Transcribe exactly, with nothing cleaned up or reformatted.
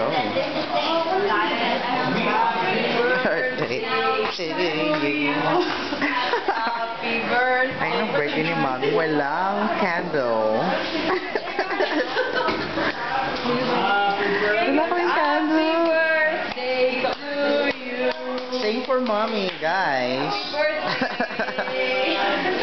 go. Birthday to you. Happy birthday. Ay, nung birthday ni Mami, walang candle. Wala kaming candle. Birthday to you. Sing for Mommy, guys. Happy birthday.